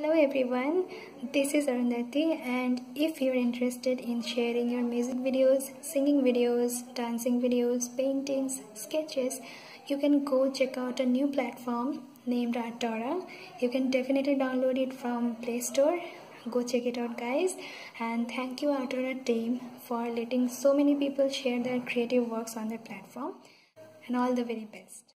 Hello everyone, this is Arundhyoti, and if you're interested in sharing your music videos, singing videos, dancing videos, paintings, sketches, you can go check out a new platform named Arttora. You can definitely download it from Play Store. Go check it out guys, and thank you Arttora team for letting so many people share their creative works on their platform, and all the very best.